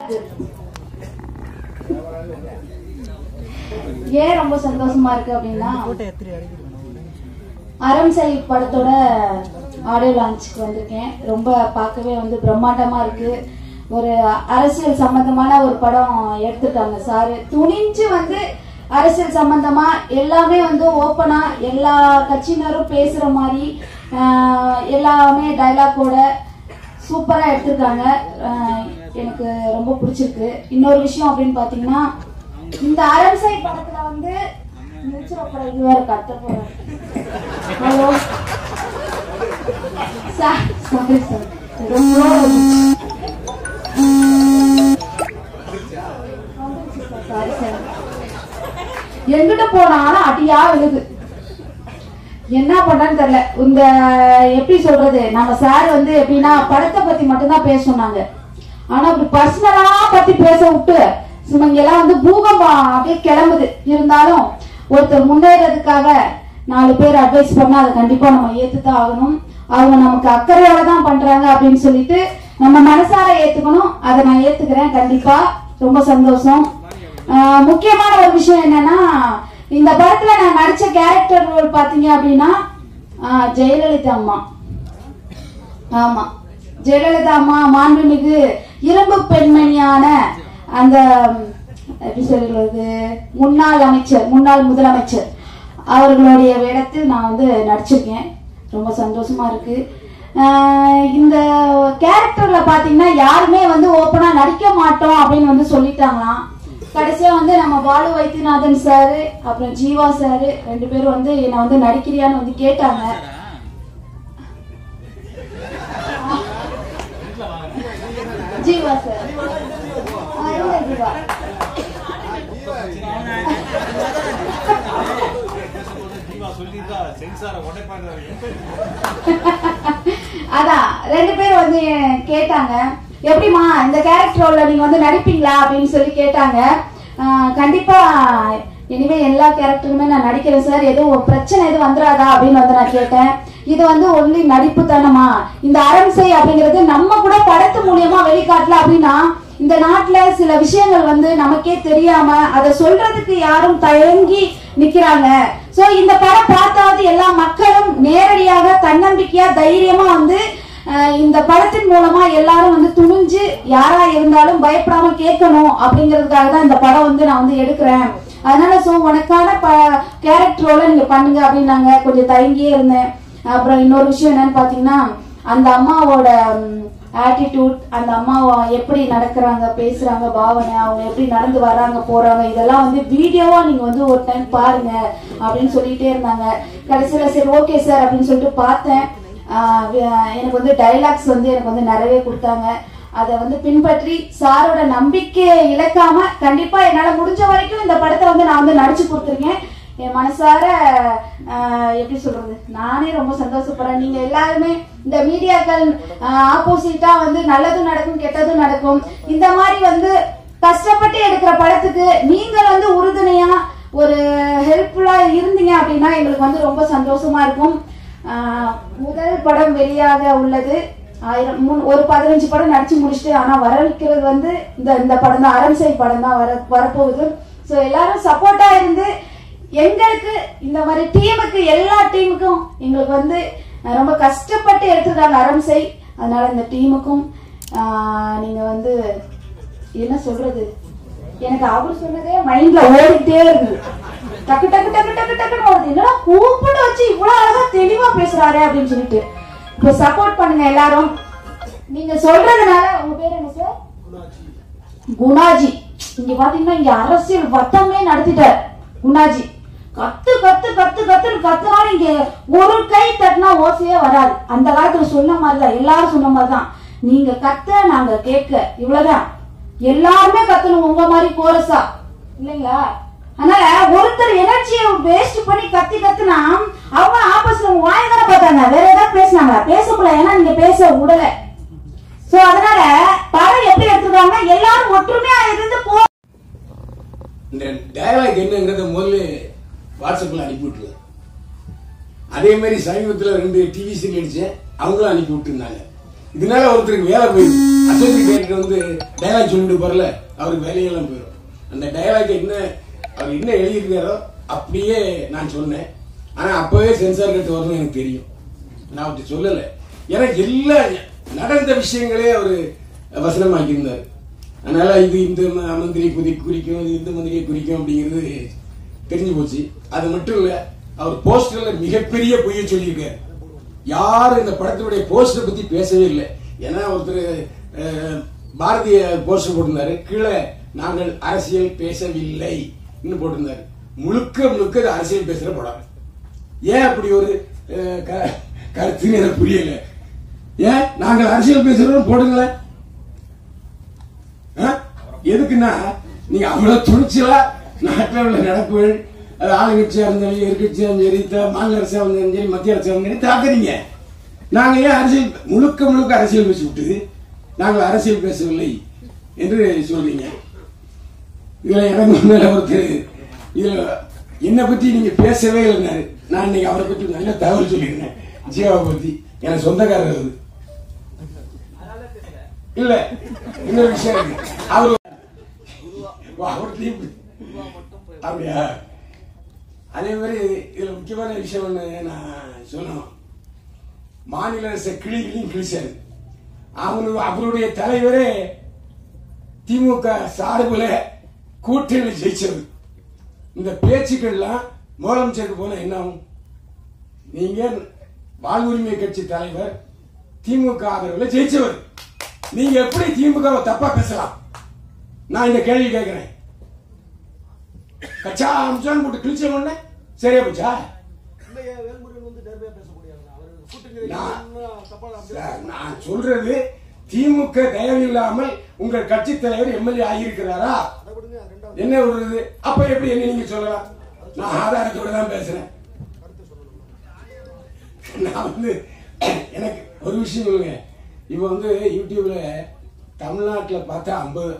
ஏன் ரொம்ப சந்தோஷமா இருக்கு அப்படின்னா, அரம்சை படத்தோட ஆடியோ லான்ச்சுக்கு வந்திருக்கேன். ரொம்ப பார்க்கவே வந்து பிரம்மாண்டமா இருக்கு. ஒரு அரசியல் சம்பந்தமான ஒரு படம் எடுத்துட்டாங்க சாரு. துணிஞ்சு வந்து அரசியல் சம்பந்தமா எல்லாமே வந்து ஓப்பனா எல்லா கட்சியினரும் பேசுற மாதிரி எல்லாமே டைலாக்கோட சூப்பரா எடுத்திருக்காங்க. எனக்கு ரொம்ப பிடிச்சிருக்கு. இன்னொரு விஷயம் அப்படின்னு பாத்தீங்கன்னா, இந்த அரம்சை படத்துல வந்து இதுவரை கத்த போறேன். Hello sir, sorry sir, sorry sir. எங்கிட்ட போனாலும் அடியா விழுது. என்ன பண்றேன்னு தெரியல. இந்த எப்படி சொல்றது, நம்ம சார் வந்து எப்படின்னா படத்தை பத்தி மட்டும்தான் பேச சொன்னாங்க. ஆனா அப்படி பர்சனலா பத்தி பேச விட்டு இங்க எல்லாம் வந்து பூகம்பம் அப்படியே கிளம்புது. இருந்தாலும் ஒருத்தர் முன்னேறதுக்காக 4 பேர் அட்வைஸ் பண்ணா அதை கண்டிப்பா நம்ம ஏத்துதான் ஆகணும். அவங்க நமக்கு அக்கறையோட தான் பண்றாங்க அப்படின்னு சொல்லிட்டு நம்ம மனசார ஏத்துக்கணும். அதை நான் ஏத்துக்கிறேன் கண்டிப்பா. ரொம்ப சந்தோஷம். முக்கியமான ஒரு விஷயம் என்னன்னா, இந்த படத்துல நான் நடிச்ச கேரக்டர் ரோல் பாத்தீங்க அப்படின்னா ஜெயலலிதா அம்மா. ஆமா, ஜெயலலிதா அம்மா மாண்புமிகு இரும்பு பெண்மணியான அந்த எப்படி சொல்றது, முன்னாள் முதலமைச்சர் அவர்களுடைய வேடத்தில் நான் வந்து நடிச்சிருக்கேன். ரொம்ப சந்தோஷமா இருக்கு. இந்த கேரக்டர்ல பாத்தீங்கன்னா யாருமே வந்து ஓப்பனா நடிக்க மாட்டோம் அப்படின்னு வந்து சொல்லிட்டாங்களாம். கடைசியா வந்து நம்ம பாலு வைத்தியநாதன் சாரு அப்புறம் ஜீவா சாரு 2 பேரும் வந்து என்ன வந்து நடிக்கிறியான்னு வந்து கேட்டாங்க. ஜீவா சார், ஜீவா அதான் 2 பேர் வந்து கேட்டாங்க, எப்படிமா இந்த கேரக்டரோட நீங்க வந்து நடிப்பீங்களா அப்படின்னு சொல்லி கேட்டாங்க. கண்டிப்பா இனிமே எல்லா கேரக்டருமே நான் நடிக்கிறேன் சார், எதுவும் பிரச்சனை எதுவும் வந்துடாதா அப்படின்னு வந்து நான் கேட்டேன். இது வந்து ஒன்லி நடிப்பு தானமா, இந்த அரம்சை அப்படிங்கிறது நம்ம கூட படத்து மூலியமா வெளிக்காட்டல அப்படின்னா இந்த நாட்டுல சில விஷயங்கள் வந்து நமக்கே தெரியாம அதை சொல்றதுக்கு யாரும் தயங்கி நிக்கிறாங்க. சோ இந்த படம் பார்த்தாவது எல்லா மக்களும் நேரடியாக தன்னம்பிக்கையா தைரியமா வந்து இந்த படத்தின் மூலமா எல்லாரும் வந்து துணிஞ்சு யாரா இருந்தாலும் பயப்படாம கேட்கணும் அப்படிங்கிறதுக்காக தான் இந்த படம் வந்து நான் வந்து எடுக்கிறேன். அதனால சோ உனக்கான கேரக்டரோட நீங்க பண்ணுங்க அப்படின்னாங்க. கொஞ்சம் தயங்கியே இருந்தேன். அப்புறம் இன்னொரு விஷயம் என்னன்னு பாத்தீங்கன்னா, அந்த அம்மாவோட ஆட்டிடியூட், அந்த அம்மா எப்படி நடக்கிறாங்க, பேசுறாங்க, பாவனை, அவங்க எப்படி நடந்து வர்றாங்க போறாங்க, இதெல்லாம் வந்து வீடியோவா நீங்க வந்து ஒரு டைம் பாருங்க அப்படின்னு சொல்லிட்டே இருந்தாங்க. கடைசியில சரி ஓகே சார் அப்படின்னு சொல்லிட்டு பார்த்தேன். எனக்கு வந்து டைலாக்ஸ் வந்து எனக்கு வந்து நிறைய கொடுத்தாங்க. அதை வந்து பின்பற்றி சாரோட நம்பிக்கையை இழக்காம கண்டிப்பா என்னால முடிஞ்ச வரைக்கும் இந்த படத்தை வந்து நான் வந்து நடிச்சு கொடுத்துருக்கேன். என் மனசார எப்படி சொல்றது, நானே ரொம்ப சந்தோஷப்படுறேன். நீங்க எல்லாருமே இந்த மீடியாக்கள் ஆப்போசிட்டா வந்து நல்லதும் நடக்கும் கெட்டதும் நடக்கும், இந்த மாதிரி வந்து கஷ்டப்பட்டு எடுக்கிற படத்துக்கு நீங்க வந்து உறுதுணையா ஒரு ஹெல்ப்ஃபுல்லா இருந்தீங்க அப்படின்னா எங்களுக்கு வந்து ரொம்ப சந்தோஷமா இருக்கும். முதல் படம் வெளியாக உள்ளது. ஒரு 15 படம் நடிச்சு முடிச்சுட்டு, ஆனா வரவிக்கிறது வந்து இந்த படம் தான், அரம்சை படம் தான் வரப்போகுது. சோ எல்லாரும் சப்போர்ட்டா இருந்து எங்களுக்கு இந்த மாதிரி டீமுக்கு, எல்லா டீமுக்கும் எங்களுக்கு வந்து ரொம்ப கஷ்டப்பட்டு எடுத்துருக்காங்க அரம்சை. அதனால இந்த டீமுக்கும் நீங்க வந்து என்ன சொல்றது, எனக்கு அவர் சொன்னதே மைண்ட்ல ஓடிட்டே இருக்கு. டக்கு டக்கு டக்கு டக்கு டக்குன்னு ஓடுது. என்னடா கூப்பிட்டு வச்சு இவ்வளவு அழகா தெளிவா பேசுறாரு அப்படின்னு சொல்லிட்டு இப்ப சப்போர்ட் பண்ணுங்க எல்லாரும். நீங்க சொல்றதுனால. உங்க பேர் என்ன சார்? குணாஜி. இங்க பாத்தீங்கன்னா இங்க அரசியல் வட்டமே நடத்திட்டார் குணாஜி. கத்து கத்து கத்து கத்துன்னு கத்துனாலும் இங்க ஒரு கை தட்டினா ஓசையே வராது. அந்த காலத்துல சொன்ன மாதிரிதான், எல்லாரும் சொன்ன மாதிரிதான், நீங்க கத்த நாங்க கேட்க, இவ்வளவுதான். எல்லாருமே கத்தணும் உங்க மாதிரி கோரஸா இல்லைங்களா? அதனால ஒருத்தர் எனர்ஜியை வேஸ்ட் பண்ணி கத்தி கத்துனா அவங்க ஆப்போசிட்ல வாய்தான பார்த்தாங்க, வேற ஏதாவது பேசினாங்களா? பேச முடியல, ஏன்னா நீங்க பேச விடல. சோ அதனால படம் எப்படி எடுத்துருக்காங்க, எல்லாரும் ஒற்றுமையா இருந்து போ. இந்த டயலாக் என்னங்கிறத முதல்ல வாட்ஸ்அப்ல அனுப்பி விட்டுருங்க. அதே மாதிரி சமீபத்தில் 2 டிவி சீரியல் நடிச்சேன், அவங்களும் அனுப்பி விட்டுருந்தாங்க. இதனால ஒருத்தருக்கு வேலை போயிடும். அசோசியேட் டைரக்டர் வந்து டயலாக் சொல்லிட்டு போறல, அவருக்கு வேலையெல்லாம் போயிடும். அந்த டயலாக் என்ன அவர் என்ன எழுதியிருக்காரோ அப்படியே நான் சொன்னேன். ஆனா அப்பவே சென்சார் கட்டு வரணும் எனக்கு தெரியும். நான் அப்படி சொல்லல. எனக்கு எல்லா நடந்த விஷயங்களே அவரு வசனமாக்கியிருந்தார். அதனால இது இந்த மந்திரியை குறிக்கும், இது இந்த மந்திரியை குறிக்கும் அப்படிங்கிறது தெரிஞ்சு போச்சு. அது மட்டும் இல்ல, அவர் போஸ்டர்ல மிகப்பெரிய பொய்யை சொல்லியிருக்காரு. யாரும் இந்த படத்தினுடைய போஸ்டர் பத்தி பேசவே இல்லை. ஏன்னா ஒருத்தர் பாரதிய போஸ்டர் போட்டிருந்தாரு, கீழே நாங்கள் அரசியல் பேசவில்லை போட்டிருந்தாரு. முழுக்க முழுக்க அரசியல் பேசுற படம். ஏன் அப்படி ஒரு கருத்து எனக்கு புரியல. ஏன் நாங்கள் அரசியல் பேசுறோம் போடுங்களேன். எதுக்குன்னா நீங்க அவ்வளவு துணிச்சலா நாட்டில் உள்ள நடப்புகள், அது ஆளுங்கட்சியா இருந்தாலும் எதிர்கட்சியா சரி, மாநில அரசா இருந்தாலும் சரி, மத்திய அரசா இருந்தாலும் தாக்குறீங்க. நாங்க ஏன் அரசியல் முழுக்க முழுக்க அரசியல் பேசி விட்டு நாங்கள் அரசியல் பேசவில்லை என்று சொல்றீங்க. இதுல எனக்கு மேல ஒருத்தர் இதுல என்னை பத்தி நீங்க பேசவே இல்லைன்னாரு. நான் இன்னைக்கு அவரை பத்தி நல்ல தகவல் சொல்லியிருந்தேன். ஜீவாவை பத்தி எனக்கு சொந்தக்காரர் அவரு இல்ல. இன்னொரு விஷயம் இருக்கு. அவரு அப்படியா? அதே மாதிரி இதுல முக்கியமான விஷயம் ஒண்ணு நான் சொல்லணும். மாநில அரசு கிளிகளையும் கிழிச்சாரு. அவருடைய தலைவரே திமுக சார்பில் கூட்டணி ஜெயிச்சது. இந்த பேச்சுக்கள்லாம் முதலமைச்சருக்கு போன என்ன ஆகும்? நீங்க வாழ்வுரிமை கட்சி தலைவர் திமுக ஆதரவில் ஜெயிச்சவர், நீங்க எப்படி திமுக தப்பா பேசலாம்? நான் இந்த கேள்வி கேட்கிறேன். கச்சா அம்சான் போட்டு கிழிச்ச உடனே சரியா போச்சா? நான் சொல்றது திமுக தயவு இல்லாமல் உங்கள் கட்சி தலைவர் எம்எல்ஏ ஆகியிருக்கிறாரா? என்ன விடுறது? அப்ப எப்படி என்ன நீங்க சொல்லலாம்? நான் ஆதாரத்தோட தான் பேசுறேன். நான் வந்து எனக்கு ஒரு விஷயம் இல்லைங்க. இப்ப வந்து யூடியூப்ல தமிழ்நாட்டில் பார்த்தா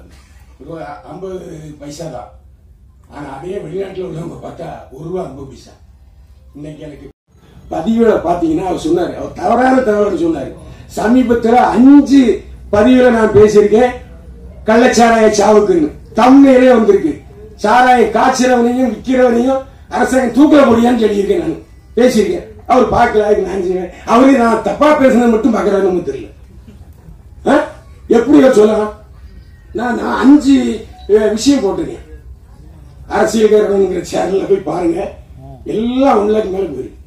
50 பைசா தான். ஆனா அதே வெளிநாட்டில் உள்ளவங்க பார்த்தா ₹1.50. இன்னைக்கு எனக்கு பதிவுல பாத்தீங்கன்னா அவர் சொன்னாரு, அவர் தவறான தகவல் சொன்னாரு. சமீபத்தில் 5 பதிவுல நான் பேசியிருக்கேன் கள்ளச்சாராய சாவுக்குன்னு. தமிழ்லே வந்திருக்கு. சாராய காய்ச்சறவனையும் விற்கிறவனையும் அரசாங்கம் தூக்கல முடியான்னு சொல்லியிருக்கேன். நான் பேசியிருக்கேன். அவர் பார்க்கல. அவரு நான் தப்பா பேசுனது மட்டும் பார்க்கறான்னு தெரியல. எப்படி சொல்லலாம்? நான் 5 விஷயம் போட்டிருக்கேன். அரசியல்காரங்கிற சேனல்ல போய் பாருங்க. எல்லாம் 1 லட்சம் மேல போயிருக்கு.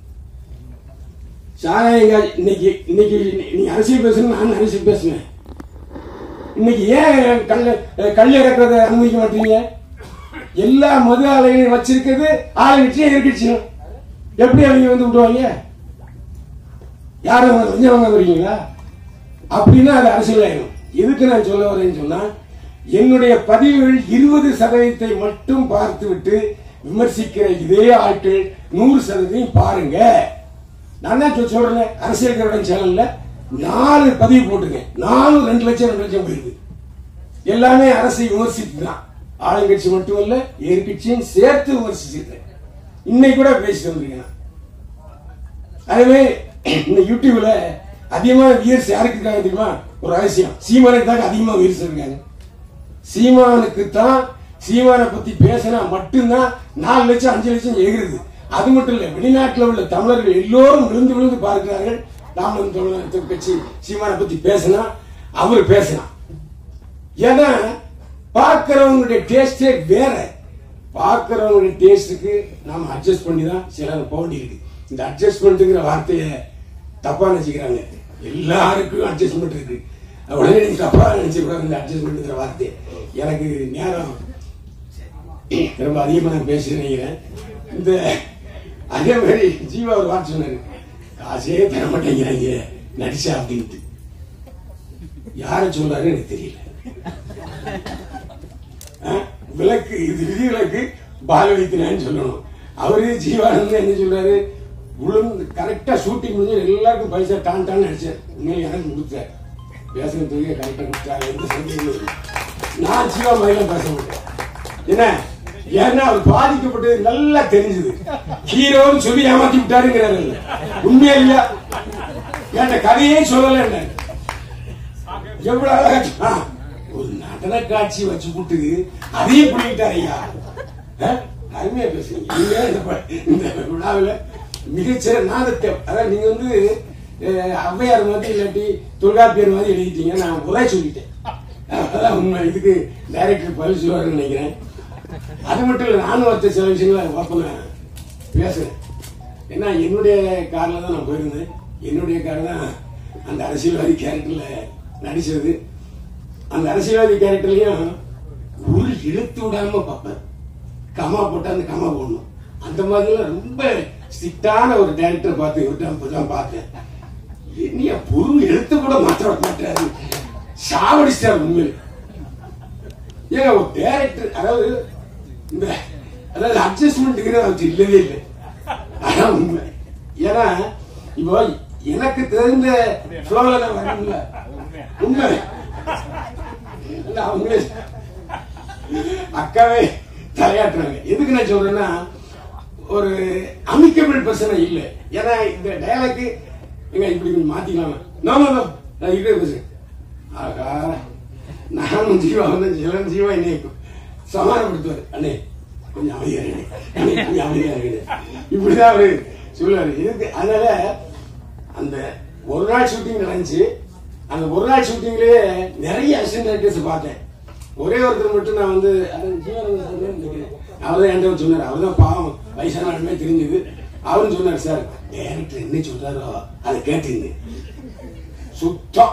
சாராய இன்னைக்கு நீ அரசியல் பேசணும், நான் அரசியல் பேசுவேன். இன்னைக்கு ஏன் கல் இறக்குறத அனுமதிக்க மாட்டீங்க? எல்லா மது ஆலைகளையும் வச்சிருக்கிறது ஆளுங்கட்சியும் எதிர்கட்சியும். எப்படி அவங்க வந்து விடுவாங்க? யாரும் கொஞ்சம் வாங்க வரீங்களா? அப்படின்னா அது அரசியல் ஆயிடும். எதுக்கு நான் சொல்ல வரேன்னு சொன்னா, என்னுடைய பதிவுகள் 20% மட்டும் பார்த்து விட்டு விமர்சிக்கிற இதே ஆட்கள் 100% பாருங்க. நான் தான் சொல்றேன். அரசியல்காரன் சேனல்ல 4 பதிவு போட்டுங்க. 4 2 லட்சம் 2 லட்சம் போயிருக்கு. எல்லாமே அரசை விமர்சித்து தான். ஆளுங்கட்சி மட்டுமல்ல எதிர்கட்சியும் சேர்த்து விமர்சிச்சிருக்கேன். இன்னைக்கு கூட பேசிட்டு வந்திருக்கேன். அதுவே இந்த யூடியூப்ல அதிகமான வியூஸ் யாருக்கு இருக்காங்க தெரியுமா? ஒரு ரகசியம். சீமானுக்கு தான் அதிகமா வியூஸ் இருக்காங்க. சீமானுக்கு தான் சீமானை பத்தி பேசினா மட்டும்தான் 4 லட்சம் 5 லட்சம் ஏகுறது. அது மட்டும் இல்ல, வெளிநாட்டில் உள்ள தமிழர்கள் எல்லோரும் விழுந்து விழுந்து பார்க்கிறார்கள். ராமன் தமிழர் கட்சி சீமானை பத்தி பேசினா அவர் பேசலாம். ஏன்னா பார்க்கிறவங்களுடைய டேஸ்டே வேற. பார்க்கிறவங்களுடைய டேஸ்டுக்கு நாம அட்ஜஸ்ட் பண்ணி தான் சிலர் போக வேண்டியிருக்கு. இந்த அட்ஜஸ்ட்மெண்ட்டுங்கிற வார்த்தையை தப்பா நினைச்சுக்கிறாங்க. எல்லாருக்கும் அட்ஜஸ்ட்மெண்ட் இருக்கு. உடனே நீங்க தப்பா நினைச்சுக்கூடாது இந்த அட்ஜஸ்ட்மெண்ட்ங்கிற வார்த்தை. எனக்கு நேரம் ரொம்ப அதிகமா நான் பேசுறேன். இந்த அதே மாதிரி ஜீவா ஒரு வார்த்தை சொன்னாரு, காசே தர மாட்டேங்கிறாங்க நடிச்சா அப்படின்ட்டு. யார சொல்றாரு எனக்கு தெரியல. விளக்கு இது விதி விளக்கு பால் வைத்தினான்னு சொல்லணும். அவரு ஜீவானந்த் என்ன சொல்றாரு, விழுந்து கரெக்டா ஷூட்டிங் முடிஞ்சு எல்லாருக்கும் பைசா டான் நடிச்சார். உண்மையில எனக்கு கொடுத்தார். பேசுறதுக்கு கரெக்டா கொடுத்தாரு. எந்த சந்தேகம் நான் ஜீவா மாதிரிலாம் பேச மாட்டேன். என்ன ஏன்னா அவர் பாதிக்கப்பட்டது நல்லா தெரிஞ்சது. ஹீரோன்னு சொல்லி ஏமாத்தி விட்டாருங்கிறாரு. உண்மையா இல்லையா? என் கதையே சொல்லல. எவ்வளவு அழகா ஒரு நடன காட்சி வச்சு போட்டு அதையும் பண்ணிட்டார் ஐயா. அருமையா பேசுறீங்க நீங்க. இந்த விழாவில் மிகச்சிற நாதத்தை, அதாவது நீங்க வந்து ஔவையார் மாதிரி இல்லாட்டி தொல்காப்பியர் மாதிரி எழுதிட்டீங்க. நான் உரை சொல்லிட்டேன், அதான் உண்மை. இதுக்கு டைரக்டர் பதில் சொல்லுவாருன்னு நினைக்கிறேன். அது மட்டும் இல்லை, நானும் வச்ச சில விஷயங்களை ஓப்பனா பேசுறேன். ஏன்னா என்னுடைய காரில் தான் நான் போயிருந்தேன். என்னுடைய கார் தான் அந்த அரசியல்வாதி கேரக்டர்ல நடிச்சது. அந்த அரசியல்வாதி கேரக்டர்லயும் ஒரு இழுத்து விடாம பார்ப்பேன். கமா போட்டா அந்த கமா போடணும். அந்த மாதிரிலாம் ரொம்ப ஸ்ட்ரிக்டான ஒரு டைரக்டர் பார்த்து இப்பதான் பார்த்தேன். என்னைய பொருள் எழுத்து கூட மாற்ற மாட்டாரு, சாவடிச்சார் உண்மையில. ஏன்னா ஒரு டைரக்டர் அதாவது அட்ஜஸ்ட்மெண்ட்டுங்கிறது அவருக்கு இல்லவே இல்லை. அதான் உண்மை. ஏன்னா இப்போ எனக்கு தெரிந்த ஃப்ளோல நான் வரணும்ல, உண்மை. அவங்களே அக்காவே தலையாட்டுறாங்க. எதுக்கு நான் சொல்றேன்னா, ஒரு அமிக்கபிள் பர்சனா இல்லை. ஏன்னா இந்த டயலாக் எங்க இப்படி கொஞ்சம் மாத்திக்கலாமா? நான் இதே பேசுறேன். ஆகா, நானும் ஜீவா வந்து சிலன் ஜீவா என்னை சமாதானப்படுத்துவாரு. அண்ணே கொஞ்சம் அமைதியா இருக்கு, கொஞ்சம் அமைதியா இருக்கு, இப்படிதான் அவரு சொல்லுவாரு. இதுக்கு அதனால அந்த ஒரு நாள் ஷூட்டிங் நடந்துச்சு. அந்த ஒரு நாள் ஷூட்டிங்லயே நிறைய அசிஸ்டன்ட் டைரக்டர்ஸ் பார்த்தேன். ஒரே ஒருத்தர் மட்டும் நான் வந்து அவர்தான் என்கிட்ட சொன்னார். அவர் தான் பாவம் வயசான ஆளுமே தெரிஞ்சது. அவரும் சொன்னார், சார் டைரக்டர் என்ன சொல்றாரோ அதை கேட்டுங்க சுத்தம்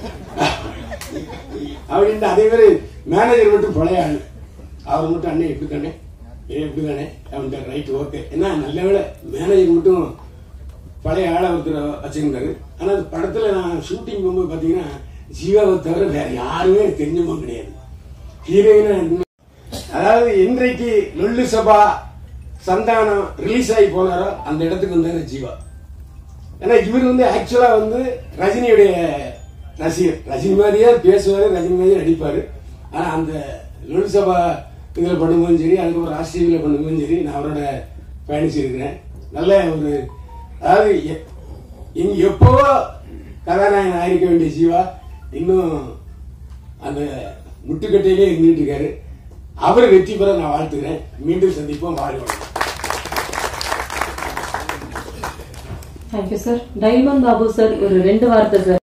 அப்படின்னு. அதே மாதிரி மேனேஜர் மட்டும் பழைய ஆளு. அவர் மட்டும் அண்ணே எப்படி தானே எப்படி தானே அப்படின்ட்டு ரைட் ஓகே. ஏன்னா நல்ல வேலை மேனேஜர் மட்டும் பழைய ஆளை ஒருத்தர் வச்சிருந்தாரு. ஆனா அந்த படத்துல நான் ஷூட்டிங் போகும்போது பாத்தீங்கன்னா ஜீவாவை தவிர வேற யாருமே தெரிஞ்சவங்க கிடையாது. ஹீரோயின் அதாவது இன்றைக்கு லொல்லு சபா சந்தானம் ரிலீஸ் ஆகி போனாரோ அந்த இடத்துக்கு வந்தாரு ஜீவா. ஏன்னா இவர் வந்து ஆக்சுவலா வந்து ரஜினியுடைய ரசிகர். ரஜினி மாதிரியே பேசுவாரு, ரஜினி மாதிரியே நடிப்பாரு. ஆனா அந்த லொல்லு சபா இதுல பண்ணும்போதும் சரி, அதுக்கப்புறம் ராஷ்டிரியில பண்ணும்போதும் சரி, நான் அவரோட பயணிச்சிருக்கிறேன். நல்ல ஒரு அதாவது எப்போ கதாநாயகன் ஆயிருக்க வேண்டிய ஜீவா இன்னும் அந்த முட்டுக்கட்டையிலே இருந்துட்டு இருக்காரு. அவர் வெற்றி பெற நான் வாழ்த்துக்கிறேன். மீண்டும் சந்திப்போம். வாழ்வோம். Thank you sir. Diamond Babu sir ஒரு 2 வார்த்தை சார்.